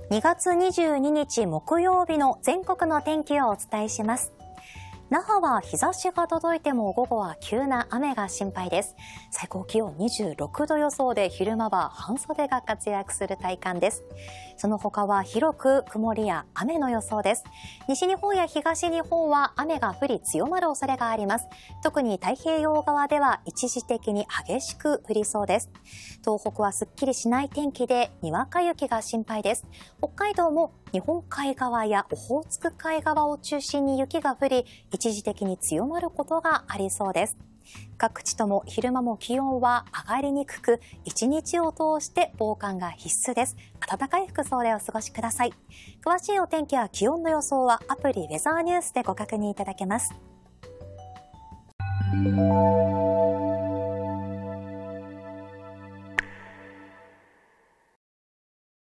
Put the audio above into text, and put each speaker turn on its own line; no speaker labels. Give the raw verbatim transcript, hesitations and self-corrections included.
にがつにじゅうににち木曜日の全国の天気をお伝えします。那覇は日差しが届いても午後は急な雨が心配です。最高気温にじゅうろくど予想で昼間は半袖が活躍する体感です。その他は広く曇りや雨の予想です。西日本や東日本は雨が降り強まる恐れがあります。特に太平洋側では一時的に激しく降りそうです。東北はすっきりしない天気でにわか雪が心配です。北海道も日本海側やオホーツク海側を中心に雪が降り、一時的に強まることがありそうです。各地とも昼間も気温は上がりにくく、一日を通して防寒が必須です。暖かい服装でお過ごしください。詳しいお天気や気温の予想はアプリウェザーニュースでご確認いただけます。